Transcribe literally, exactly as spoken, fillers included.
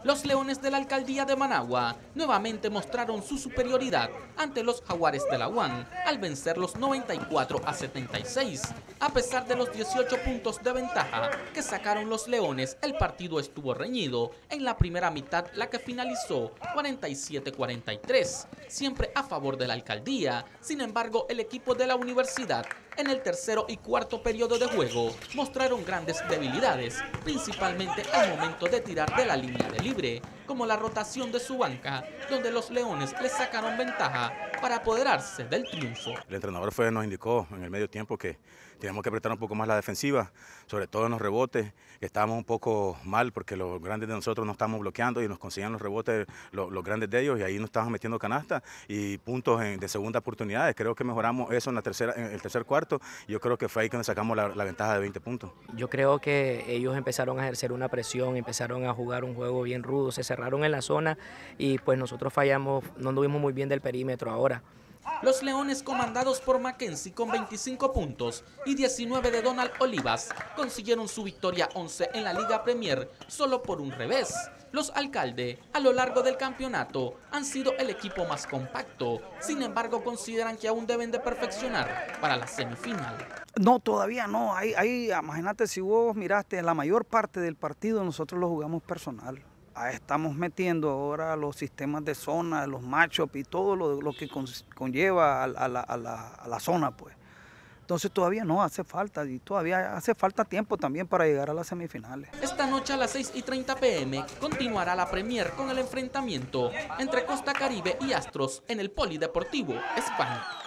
Los Leones de la Alcaldía de Managua nuevamente mostraron su superioridad ante los Jaguares de la U A N al vencerlos noventa y cuatro a setenta y seis. A pesar de los dieciocho puntos de ventaja que sacaron los Leones, el partido estuvo reñido en la primera mitad, la que finalizó cuarenta y siete a cuarenta y tres, siempre a favor de la Alcaldía. Sin embargo, el equipo de la universidad en el tercero y cuarto periodo de juego mostraron grandes debilidades, principalmente al momento de tirar de la línea de libre, como la rotación de su banca, donde los Leones les sacaron ventaja para apoderarse del triunfo. El entrenador fue, nos indicó en el medio tiempo que teníamos que apretar un poco más la defensiva, sobre todo en los rebotes, que estábamos un poco mal porque los grandes de nosotros no estábamos bloqueando y nos conseguían los rebotes los, los grandes de ellos, y ahí nos estábamos metiendo canasta y puntos en, de segunda oportunidades. Creo que mejoramos eso en, la tercera, en el tercer cuarto. Yo creo que fue ahí que nos sacamos la, la ventaja de veinte puntos. Yo creo que ellos empezaron a ejercer una presión, empezaron a jugar un juego bien rudo, se cerraron en la zona y pues nosotros fallamos, no anduvimos muy bien del perímetro ahora. Los Leones, comandados por Mackenzie con veinticinco puntos y diecinueve de Donald Olivas, consiguieron su victoria once en la Liga Premier solo por un revés. Los Alcalde, a lo largo del campeonato, han sido el equipo más compacto. Sin embargo, consideran que aún deben de perfeccionar para la semifinal. No, todavía no. Hay, hay, imagínate, si vos miraste, la mayor parte del partido nosotros lo jugamos personal. Estamos metiendo ahora los sistemas de zona, los matchups y todo lo, lo que con, conlleva a, a, la, a, la, a la zona, pues. Entonces todavía no hace falta, y todavía hace falta tiempo también para llegar a las semifinales. Esta noche a las seis y treinta p m continuará la Premier con el enfrentamiento entre Costa Caribe y Astros en el Polideportivo España.